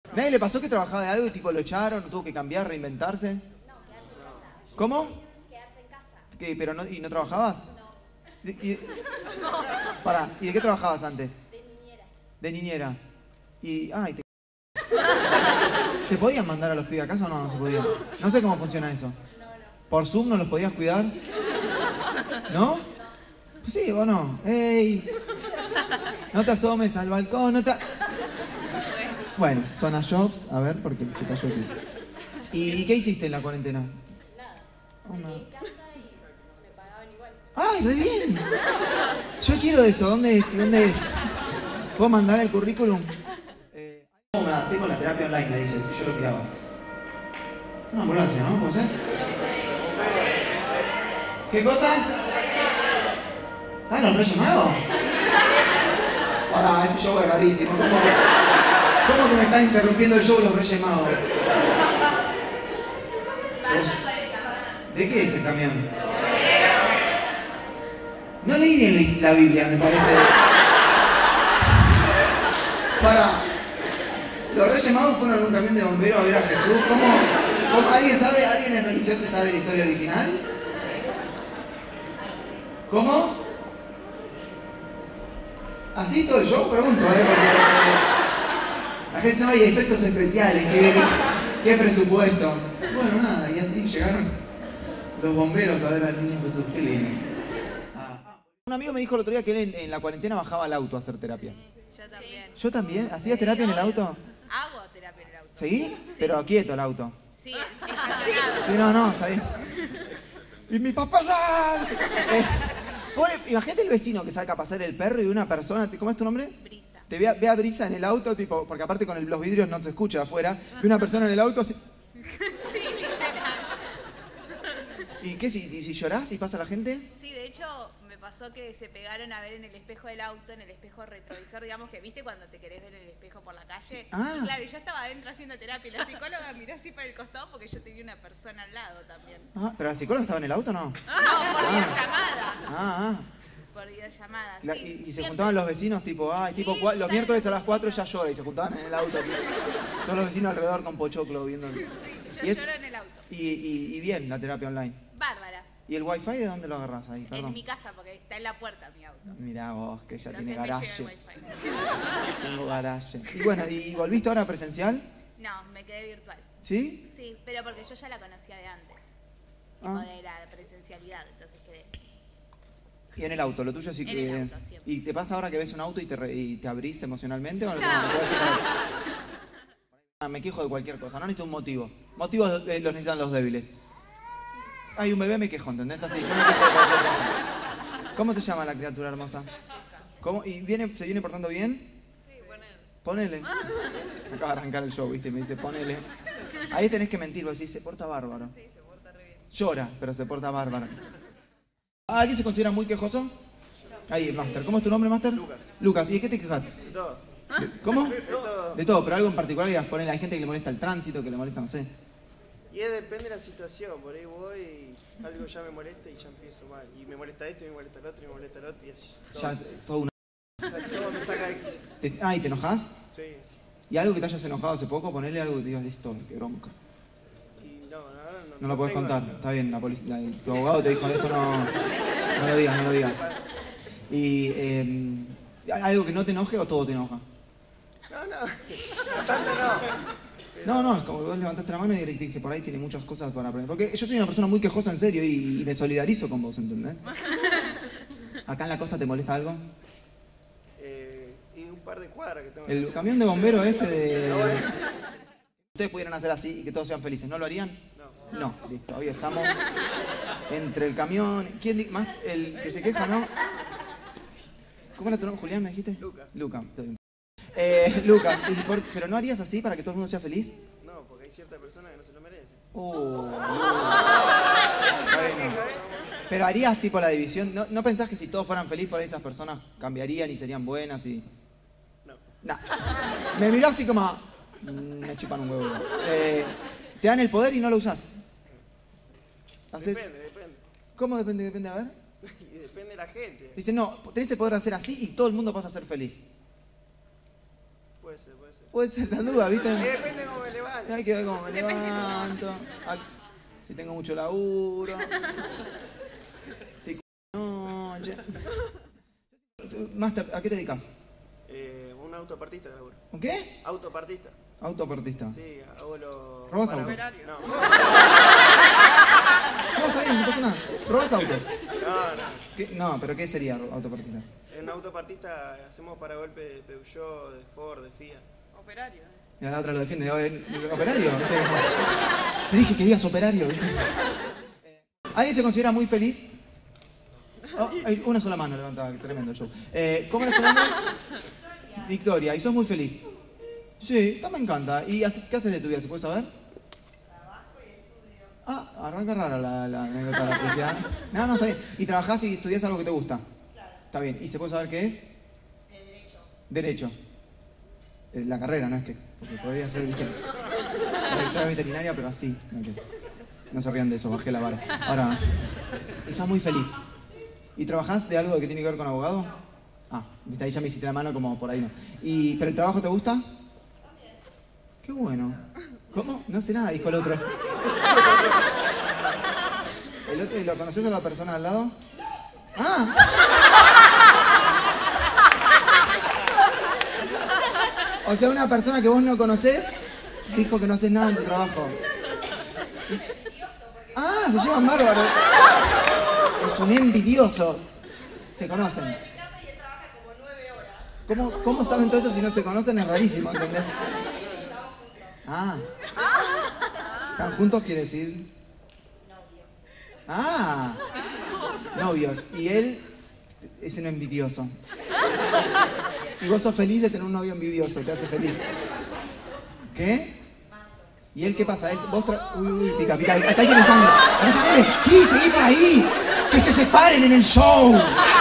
¿Nadie le pasó que trabajaba de algo y tipo lo echaron, tuvo que cambiar, reinventarse? No, quedarse en casa. ¿Cómo? Quedarse en casa. ¿Qué, pero no, ¿y no trabajabas? No. Pará, ¿y de qué trabajabas antes? De niñera. De niñera. Y, ay, ¿te podían mandar a los pibes a casa o no? No se podía. No sé cómo funciona eso. ¿Por Zoom no los podías cuidar? ¿No? Pues sí, o no. ¡Ey! No te asomes al balcón, no te... Bueno, Zona Jobs, a ver, porque se cayó aquí. ¿Y qué hiciste en la cuarentena? Nada. Oh, Me no. quedé en casa y me pagaban igual. ¡Ay, re bien! Yo quiero eso. ¿Dónde es? ¿Puedo mandar el currículum? ¿Cómo me adapté con la terapia online? Me dice, que yo lo creaba. Una ambulancia, ¿no? ¿Puede ser? ¿Qué cosa? ¿Están los Reyes Magos? Pará, este show es rarísimo. ¿Cómo que me están interrumpiendo el show de los Reyes Magos? ¿De qué es el camión? No leí bien la Biblia, me parece. Para. Los Reyes Magos fueron en un camión de bomberos a ver a Jesús. ¿Cómo? ¿Alguien sabe? ¿Alguien es religioso y sabe la historia original? ¿Cómo? ¿Así todo el show? Pregunto, porque la gente sabe, hay efectos especiales, ¿qué presupuesto? Bueno, nada, y así llegaron los bomberos a ver al niño Jesús. Qué lindo. Un amigo me dijo el otro día que él en la cuarentena bajaba al auto a hacer terapia. Yo también. ¿Yo también? ¿Hacías terapia en el auto? Hago terapia en el auto. ¿Sí? Pero quieto el auto. Sí, estacionado. Sí, no, está bien. ¡Y mi papá ya! Imagínate el vecino que saca a pasar el perro y una persona, ¿cómo es tu nombre? Brisa. Te ve a Brisa en el auto, tipo, porque aparte con los vidrios no se escucha de afuera, ve una persona en el auto así. Sí, literal. ¿Y qué si llorás y pasa la gente? Sí, de hecho me pasó que se pegaron a ver en el espejo del auto, en el espejo retrovisor, digamos que viste cuando te querés ver en el espejo por la calle. Ah. Y claro, yo estaba adentro haciendo terapia y la psicóloga miró así para el costado porque yo tenía una persona al lado también. Ah, ¿pero la psicóloga estaba en el auto o no? No, por videollamada. Ah. Por videollamada, Y sí. se Siempre. juntaban los vecinos tipo, tipo Sí, los ¿sabes? miércoles a las 4 ya llora y se juntaban en el auto. Todos los vecinos alrededor con pochoclo viendo. Sí, yo Y es- lloro en el auto. Y bien la terapia online. Bárbara. ¿Y el wifi de dónde lo agarrás ahí? En Perdón. mi casa, porque está en la puerta mi auto. Mirá vos, que ya Entonces tiene me llega garaje. el wifi. Tengo garaje. Y bueno, ¿y volviste ahora presencial? No, me quedé virtual. ¿Sí? Sí, pero porque yo ya la conocía de antes. Ah. Tipo de la presencialidad, entonces quedé. Y en el auto, lo tuyo sí En que... el auto, siempre. ¿Y te pasa ahora que ves un auto y te abrís emocionalmente? ¿O no? Me quejo de cualquier cosa, no necesito un motivo. Motivos los necesitan los débiles. Hay un bebé, me quejo, ¿entendés? Así, yo me quejo de cualquier cosa. ¿Cómo se llama la criatura hermosa? ¿Cómo? ¿Y se viene portando bien? Sí, Ponele. Me acaba de arrancar el show, ¿viste? Me dice, ponele. Ahí tenés que mentir, vos decís, se porta bárbaro. Sí, se porta re bien. Llora, pero se porta bárbaro. ¿Alguien se considera muy quejoso? Ahí, el máster. ¿Cómo es tu nombre, máster? Lucas. Lucas, ¿y de qué te quejas? De todo. ¿Cómo? De todo. De todo, pero algo en particular, digas, ponele, hay gente que le molesta el tránsito, que le molesta, no sé. Y depende de la situación. Por ahí voy y algo ya me molesta y ya empiezo mal. Y me molesta esto, y me molesta el otro, y me molesta el otro. Y así. Todo, Ya, todo una... todo me saca de quicio. ¿Y te enojas? Sí. ¿Y algo que te hayas enojado hace poco? Ponele algo que te digas, esto, qué bronca. Y no. No lo podés tengo- contar, está bien, tu abogado te dijo esto, no lo digas, no lo digas. ¿Y ¿hay algo que no te enoje o todo te enoja? No tanto no. No, es como que vos levantaste la mano y dije, por ahí tiene muchas cosas para aprender. Porque yo soy una persona muy quejosa en serio y me solidarizo con vos, ¿entendés? ¿Acá en la costa te molesta algo? Y un par de cuadras que tengo. El camión de bombero este de... Ustedes pudieran hacer así y que todos sean felices, ¿no lo harían? No, listo, hoy estamos entre el camión... ¿Quién más? El que se queja, ¿no? ¿Cómo era tu nombre, Julián, me dijiste? Luca. Lucas, ¿pero no harías así para que todo el mundo sea feliz? No, porque hay cierta persona que no se lo merece. Está bien, no. Pero harías tipo la división, ¿no pensás que si todos fueran felices por ahí esas personas cambiarían y serían buenas y...? No. No. Me miró así como... me chupan un huevo. Te dan el poder y no lo usás. ¿Haces? Depende. ¿Cómo depende? Depende, a ver. Y depende de la gente. Dice, no, tenés el poder de hacer así y todo el mundo pasa a ser feliz. Puede ser. Puede ser la duda, ¿viste? Depende cómo me levanto. Hay que ver cómo me levanto. Si tengo mucho laburo. Si noche. Master, ¿a qué te dedicas? Un autopartista de laburo. ¿Un qué? Autopartista. Autopartista. Sí, hago los... ¿Robas autos? No. No, está bien, no pasa nada. ¿Robas autos? No. No, pero ¿qué sería autopartista? En autopartista hacemos para golpe de Peugeot, de Ford, de Fiat. Operario. Mira, la otra lo defiende. ¿Operario? ¿Viste? Te dije que digas operario, ¿viste? ¿Alguien se considera muy feliz? Oh, hay una sola mano levantada, tremendo show. ¿Cómo es tu nombre? Victoria. ¿Y sos muy feliz? Sí, esto me encanta. ¿Y qué haces de tu vida? ¿Se puede saber? Trabajo y estudio. Ah, arranca rara la anécdota de la felicidad. No, está bien. ¿Y trabajás y estudiás algo que te gusta? Claro. Está bien. ¿Y se puede saber qué es? De derecho. Derecho. La carrera, no es que... Porque podría ser, ¿viste? Directora veterinaria, pero así. No se rían de eso, bajé la vara. Ahora, ¿y sos muy feliz? ¿Y trabajás de algo que tiene que ver con abogado? Ah, viste, ahí ya me hiciste la mano como por ahí no. ¿Pero el trabajo te gusta? También. Qué bueno. ¿Cómo? No sé nada, dijo el otro. ¿El otro lo conoces a la persona al lado? ¡Ah! O sea, una persona que vos no conocés dijo que no haces nada en tu trabajo. Ah, se llevan bárbaros. Es un envidioso. Se conocen. ¿Cómo saben todo eso si no se conocen? Es rarísimo, ¿entendés? Ah. ¿Están juntos quiere decir? Novios. Ah. Novios. Y él es un envidioso. Y vos sos feliz de tener un novio envidioso, te hace feliz. ¿Qué? ¿Y él qué pasa? Uy, pica. Acá tiene sangre. ¿Tiene sangre? Sí, seguí por ahí. Que se separen en el show.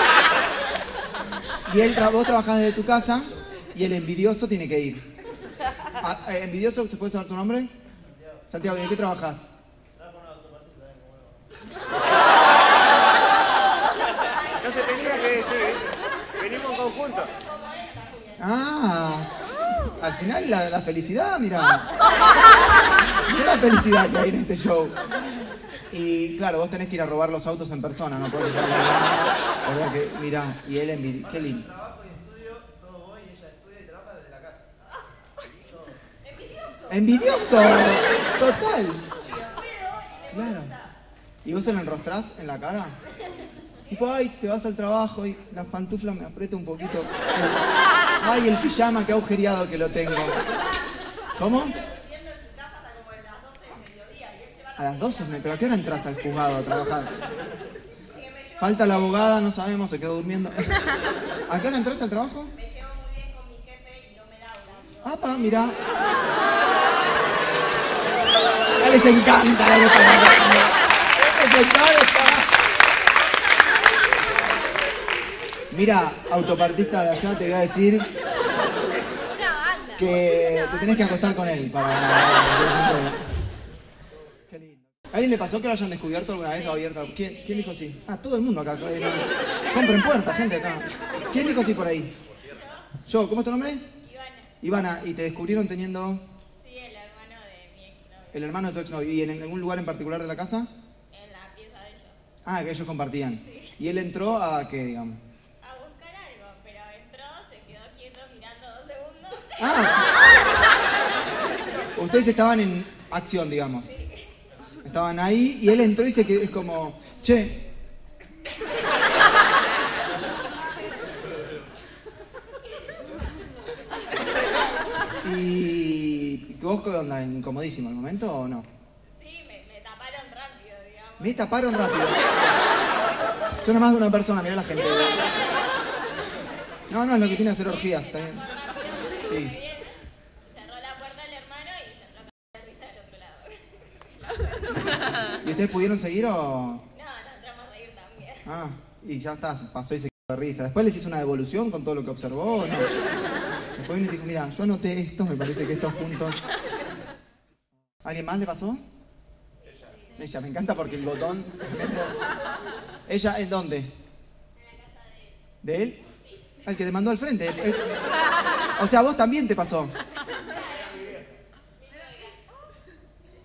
Y vos trabajás desde tu casa y el envidioso tiene que ir. ¿Envidioso? ¿Se puede saber tu nombre? Santiago, ¿y de qué trabajás? Trabajo en autopartista también, como no se tenía que decir, venimos en conjunto. Ah, al final la felicidad, mirá. Mirá la felicidad que hay en este show. Y claro, vos tenés que ir a robar los autos en persona, no podés hacer nada. ¿Verdad que, mirá, y él envidia. Qué lindo. Trabajo y estudio, todo voy, ella estudia y trabaja desde la casa. ¡Envidioso! Total. Claro. ¿Y vos se lo enrostrás en la cara? Tipo, ay, te vas al trabajo y las pantuflas me aprieto un poquito. Ay, el pijama, qué agujereado que lo tengo. ¿Cómo? A las 12, pero ¿a qué hora entras al juzgado a trabajar? Falta la abogada, no sabemos, se quedó durmiendo. ¿A qué hora entras al trabajo? Me llevo muy bien con mi jefe y no me da una. ¡Apa, mirá! Ya les encanta lo que están haciendo. Mira, autopartista de allá, te voy a decir Una banda. que te tenés que acostar con él para... Qué lindo. ¿A alguien le pasó que lo hayan descubierto alguna vez o abierto? ¿Quién dijo sí? Ah, todo el mundo acá. Compren puertas, gente acá. ¿Quién dijo sí por ahí? Yo, ¿cómo es tu nombre? Ivana. ¿Y te descubrieron teniendo...? Sí, el hermano de mi exnovio. El hermano de tu exnovio. ¿Y en algún lugar en particular de la casa? En la pieza de ellos. Ah, que ellos compartían. ¿Y él entró a qué, digamos? A buscar algo, pero entró, se quedó quieto mirando 2 segundos. Ah. Ustedes estaban en acción, digamos. Estaban ahí y él entró y es como, che. ¿Y vos qué onda? ¿Incomodísimo el momento o no? Sí, me taparon rápido, digamos. Me taparon rápido. Suena más de una persona, mirá la gente. No, es lo que tiene hacer orgías, está bien. Sí. Cerró la puerta el hermano y se entró a de risa del otro lado. ¿Y ustedes pudieron seguir o...? No, nos entramos a reír también. Ah, y ya está, pasó y se quedó de risa. ¿Después les hizo una devolución con todo lo que observó o no? Después vino y dijo, mira, yo anoté esto, me parece que estos puntos... ¿Alguien más le pasó? Ella, me encanta porque el botón... ¿Ella en dónde? En la casa de él. ¿De él? El que te mandó al frente. O sea, a vos también te pasó.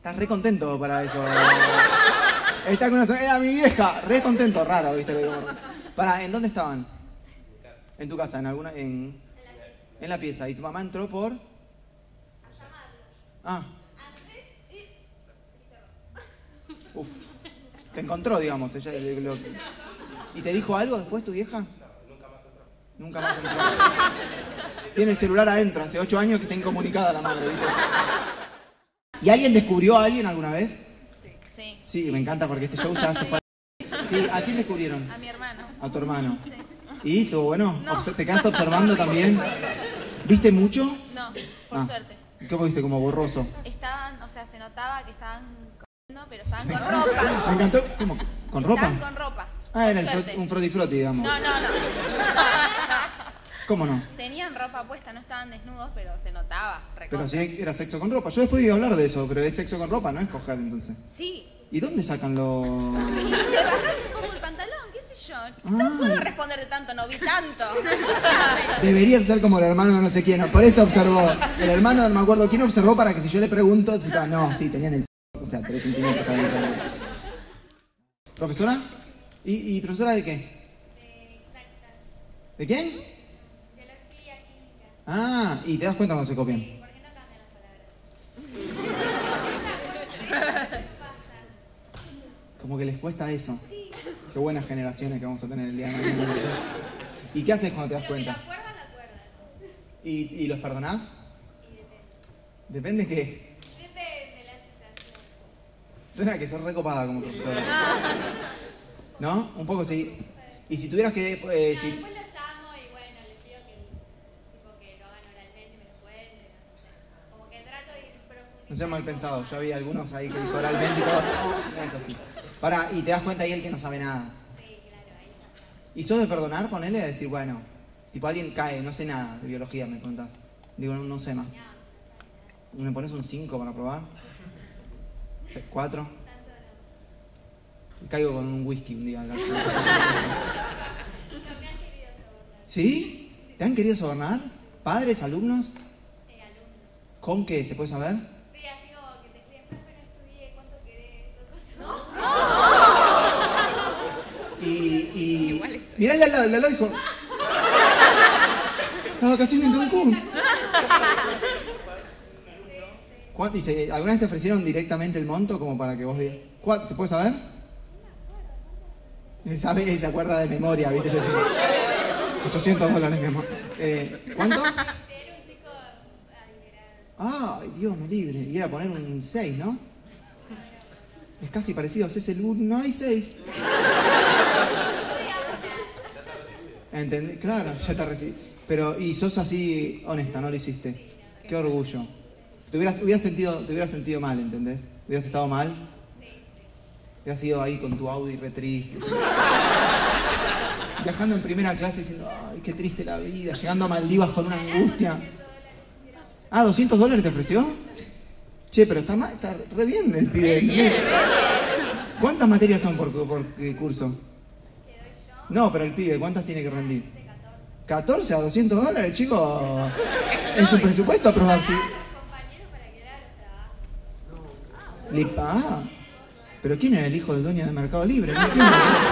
Estás re contento para eso. Está con una... Era mi vieja. Re contento, raro, ¿viste? ¿En dónde estaban? En tu casa, en alguna... En la pieza. ¿Y tu mamá entró por...? A llamarlo. Ah. Antes y cerró. Uf. Te encontró, digamos. Ella, ¿Y te dijo algo después tu vieja? Nunca más entró. Tiene el celular adentro. Hace 8 años que está incomunicada la madre, ¿viste? ¿Y alguien descubrió a alguien alguna vez? Sí. Sí, me encanta porque este show ya se fue. Sí, ¿a quién descubrieron? A mi hermano. A tu hermano. Sí. ¿Y estuvo bueno? No. ¿Te quedaste observando también? ¿Viste mucho? No, por Ah. suerte. ¿Cómo viste? Como borroso. Estaban, o sea, se notaba que estaban comiendo, pero estaban con ropa. Me encantó. ¿Cómo? ¿Con ropa? Estaban con ropa. Ah, era Por suerte. un froti, digamos. No. ¿Cómo no? Tenían ropa puesta, no estaban desnudos, pero se notaba. Pero recontra. sí era sexo con ropa. Yo después iba a hablar de eso, pero es sexo con ropa, no es coger entonces. Sí. ¿Y dónde sacan los...? Y te bajás un poco el pantalón, qué sé yo. No puedo responderte tanto, no vi tanto. Escuchame. Deberías ser como el hermano de no sé quién. Por eso observó. El hermano de no me acuerdo quién observó para que si yo le pregunto... No, sí, tenían el... O sea, 3 centímetros ahí. ¿Profesora? ¿Y profesora de qué? De exactas. ¿De quién? Biología, química. Ah, y te das cuenta cuando se copian. ¿Por qué no cambian las palabras? Como que les cuesta eso. Qué buenas generaciones que vamos a tener el día de mañana. ¿Y qué haces cuando te das Pero si lo cuenta? acuerdan, lo acuerdan. ¿Y los perdonás? Y depende. ¿Depende qué? Depende de la situación. Suena que sos recopada como profesora. ¿No? Un poco sí. Y si tuvieras que... No, si... después lo llamo y bueno, les pido que lo hagan oralmente, me lo cuenten, no sé. Como que trato de ir profundizando. No sea mal pensado, yo vi algunos ahí que dijo oralmente y todo. No es así. Pará, y te das cuenta ahí el que no sabe nada. Sí, claro, ahí está. ¿Y sos de perdonar, ponele, a decir, bueno, tipo alguien cae, no sé nada de biología, me preguntás? Digo, no sé más. ¿Me pones un 5 para probar? ¿4? Y caigo con un whisky un día. No me han querido sobornar. ¿Sí? ¿Te han querido sobornar? ¿Padres, alumnos? Alumnos. ¿Con qué? ¿Se puede saber? Sí, así como que te escriben, profe, no estudié, ¿cuánto querés? O cosas. Y mirá el de al lado dijo. La vacación en Cancún. Dice, ¿alguna vez te ofrecieron directamente el monto como para que vos digas? ¿Se puede saber? Sabe y se acuerda de memoria, ¿viste? Yo decía, $800, mi amor. ¿Cuánto? Era un chico adinerado. Ay, Dios me libre. Y era poner un 6, ¿no? Es casi parecido. Haces el 1, no hay 6. ¿Entendí? Claro, ya te recibí. Pero, y sos así honesta, no lo hiciste. Qué orgullo. Te hubieras sentido mal, ¿entendés? ¿Hubieras estado mal? Hubieras ido ahí con tu Audi re triste. Viajando en primera clase diciendo, ay, qué triste la vida. Llegando a Maldivas con una angustia. Ah, $200 te ofreció. Che, pero está re bien el pibe. ¿Cuántas materias son por curso? No, pero el pibe, ¿cuántas tiene que rendir? 14 a $200, chico. Es un presupuesto a aprobar, sí. Compañeros para que le hagan los trabajos. Ah, pero ¿quién era el hijo del dueño de Mercado Libre? No entiendo.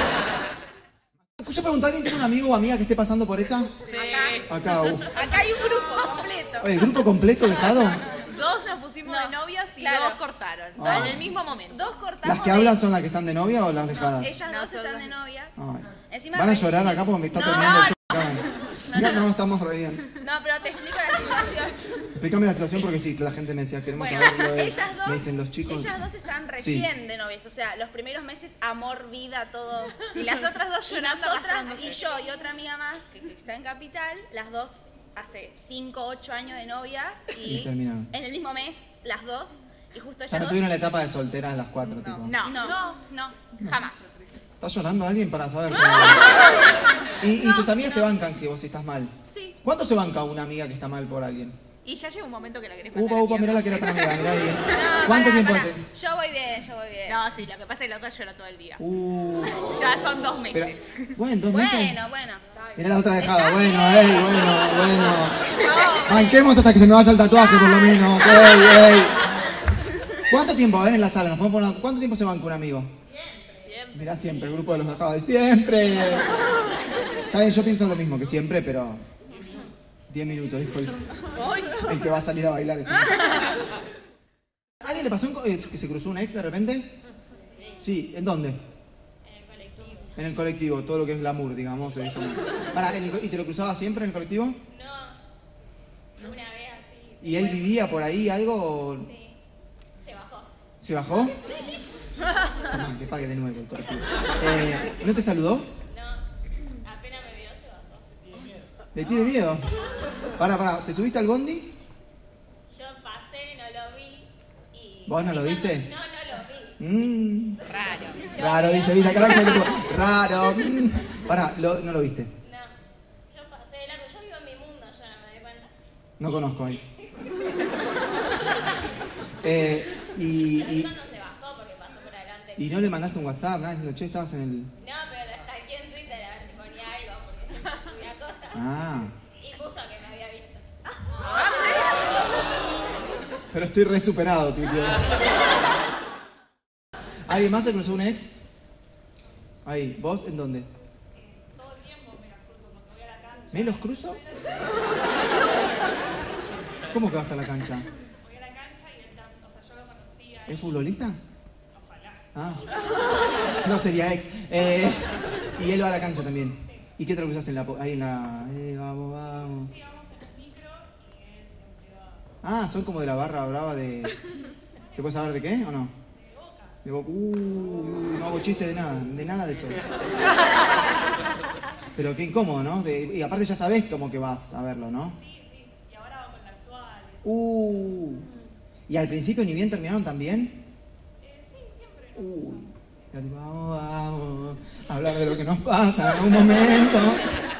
Yo pregunto, ¿alguien tiene un amigo o amiga que esté pasando por esa? Acá, uff. Acá hay un grupo completo. ¿El grupo completo dejado? Dos nos pusimos de novias y claro. dos cortaron. Ah. En el mismo momento. Dos cortamos. ¿Las que hablan son las que están de novia o las dejadas? Ellas dos están de novias. Ay. Encima ¿Van a llorar acá porque me está terminando el show acá? No, estamos re bien. No, pero te explico la situación. Explícame la situación porque sí, la gente me decía, queremos Bueno, saber lo de... ellas dos, Me dicen los chicos... ellas dos están recién de novias, o sea, los primeros meses, amor, vida, todo. Y las otras dos Y llorando. nosotras, arrastrándose. y yo y otra amiga más, que está en Capital, las dos hace 5, 8 años de novias Y y terminaron. en el mismo mes, las dos, y justo Ya ellas no dos... tuvieron la etapa de solteras las 4, tipo. No, jamás. ¿Está llorando alguien para saber? ¿Y tus amigas te bancan que vos estás mal? Sí. ¿Cuánto se banca una amiga que está mal por alguien? Y ya llega un momento que la querés matar. Upa, mirá la que era tu amiga, mirá bien. No, ¿Cuánto pará, tiempo pará. hace? Yo voy bien, yo voy bien. No, sí, lo que pasa es que la otra llora todo el día. Ya son 2 pero, meses. bueno, 2 meses. Bueno. Mirá la otra dejada, bueno. Banquemos hasta que se me vaya el tatuaje, por lo menos. ¿Cuánto tiempo? A ver en la sala, ¿cuánto tiempo se banca un amigo? Siempre. Mirá siempre, el grupo de los dejados de siempre. Está bien, yo pienso lo mismo que siempre, pero 10 minutos, dijo el que va a salir a bailar. ¿A alguien le pasó que se cruzó un ex de repente? Sí, ¿en dónde? En el colectivo. En el colectivo, todo lo que es glamour, digamos. Pará, ¿y te lo cruzaba siempre en el colectivo? No, una vez así. ¿Y él vivía por ahí algo? Sí, se bajó. ¿Se bajó? Tomá, que pague de nuevo el colectivo. ¿No te saludó? No, apenas me vio, se bajó. ¿Le tiene miedo? Pará, ¿se subiste al bondi? Yo pasé, no lo vi y... ¿Vos no lo viste? No, no lo vi. Raro, dice, viste, acá la gente tipo, raro. Pará, no lo viste. No, yo pasé de largo, yo vivo en mi mundo, yo no me doy cuenta. No conozco ahí. Y cuando se bajó porque pasó por adelante. ¿Y no le mandaste un WhatsApp, nada, diciendo, che, estabas en el...? No, pero lo stalkeé en Twitter a ver si ponía algo, porque siempre subía cosas. Ah, Y puso que me había visto. pero estoy re superado, tío. ¿Alguien más se cruzó un ex? Ahí, ¿vos en dónde? Todo el tiempo me las cruzo cuando voy a la cancha. ¿Me los cruzo? ¿Cómo que vas a la cancha? Voy a la cancha y él también, o sea, yo lo conocía. ¿Es futbolista? Ojalá. Ah, no sería ex. Y él va a la cancha también. ¿Y qué te lo cruzas ahí en la... vamos. Sí, vamos en el micro y él siempre va. Ah, son como de la barra brava de... ¿Se puede saber de qué o no? De Boca. No hago chiste de nada de eso. Pero qué incómodo, ¿no? Y aparte ya sabés como que vas a verlo, ¿no? Sí, y ahora va con la actual. ¿Y al principio ni bien terminaron también? Sí, siempre. Era tipo, vamos, a hablar de lo que nos pasa en algún momento.